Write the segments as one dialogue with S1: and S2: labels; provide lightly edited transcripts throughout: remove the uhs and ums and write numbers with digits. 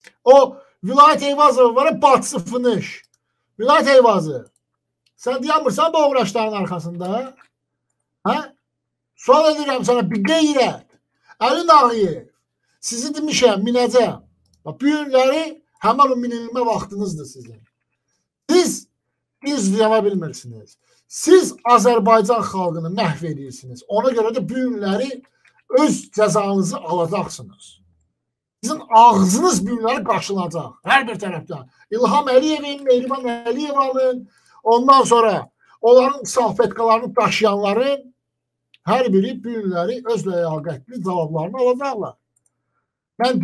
S1: O Vilayət Eyvazov var, Batsı Fınış. Vilayət Eyvazı. Sən deyəmirsən bu uğraşların arxasında? Hə? Sual edirəm sənə, bir qeyrət. Əli Nağıyev. Sizi demişəm, minəcəm. Bu günləri həmən o minilmə vaxtınızdır sizin. Siz izləyə bilmirsiniz. Siz Azərbaycan xalqını məhv edirsiniz. Ona görə də bu günləri öz cəzanızı alacaqsınız. Sizin ağzınız bu günləri qaşılacaq. Hər bir tərəfdən. İlham Əliyevin, Mehriban Əliyevanın, ondan sonra onların salfetkalarını daşıyanların hər biri bu günləri öz ləyaqətli cavablarını alacaqlar. Mən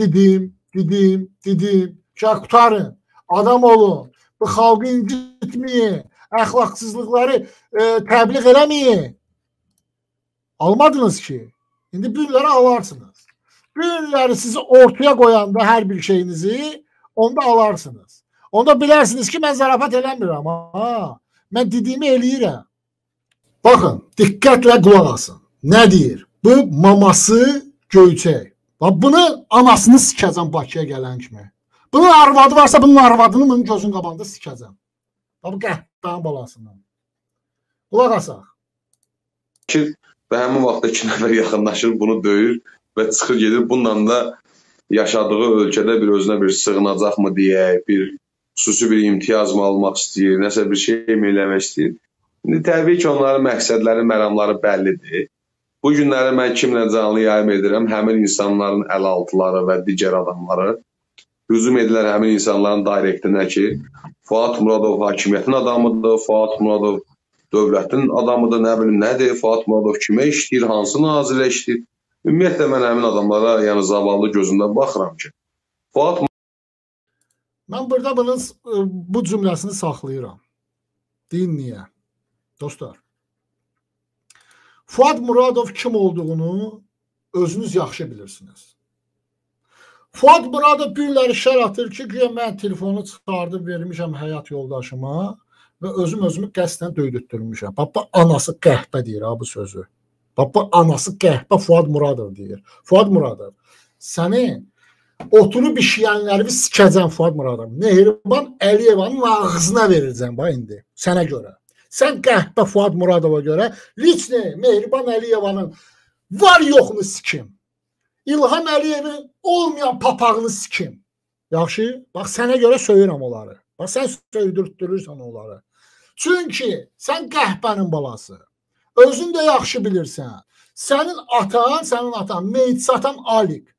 S1: dedim, qutarın, adam olun, bu xalqı incitməyin, əxlaqsızlıqları təbliğ eləməyin. Almadınız ki, indi bu günləri alarsınız. Bu günləri sizi ortaya qoyanda hər bir şeyinizi, onda alarsınız. Onda bilərsiniz ki, mən zarafat eləmirəm. Mən dediyimi eləyirəm. Baxın, diqqətlə qulaq asın. Nə deyir? Bu maması Göyçək. Bunu anasını sikəcəm Bakıya gələn kimi. Bunun arvadı varsa bunun arvadını bunun gözün qabağında sikəcəm. Bu qəhbənin balasından. Qulaq asaq.
S2: Və həmin vaxtda 2 nəfər yaxınlaşır, bunu döyür və çıxır gedir. Bununla da yaşadığı ölkədə bir özünə bir sığınacaq mı deyək, bir xüsusi bir imtiyaz mı almaq istəyir, nəsə bir şey mi eləmək istəyir. İndi təbii ki, onların məqsədləri, məramları bəllidir. Bu günləri mən kimlə canlı yayım edirəm, həmin insanların əlaltıları və digər adamları hücum edilər həmin insanların direktinə ki, Fuad Muradov hakimiyyətin adamıdır, Fuad Muradov dövlətin adamıdır, nə bilim nədir, Fuad Muradov kimə işləyir, hansı nazirə işləyir. Ümumiyyətlə mən həmin adamlara, yəni zavallı gözündən baxıram ki, Fuad
S1: Mən burada bunun bu cümləsini saxlayıram. Deyin niyə? Dostlar, Fuad Muradov kim olduğunu özünüz yaxşı bilirsiniz. Fuad Muradov günləri şər atır ki, güya mən telefonu çıxardıb vermişəm həyat yoldaşıma və özümü qəsdən döydürtdürmüşəm. Baba anası qəhbə deyir bu sözü. Baba anası qəhbə Fuad Muradov deyir. Fuad Muradov, səni oturub işləyənləri sikəcəm Fuad Muradov. Mehriban Əliyevanın ağzına verəcəm indi sənə görə. Sən qəhbə Fuad Muradova görə liçni Mehriban Əliyevanın var yoxunu sikim. İlham Əliyevin olmayan papağını sikim. Yaxşı? Bax, sənə görə söyürəm onları. Bax, sən söydürtdürürsən onları. Çünki sən qəhbənin balası. Özün də yaxşı bilirsən. Sənin atan meyit satan Alik.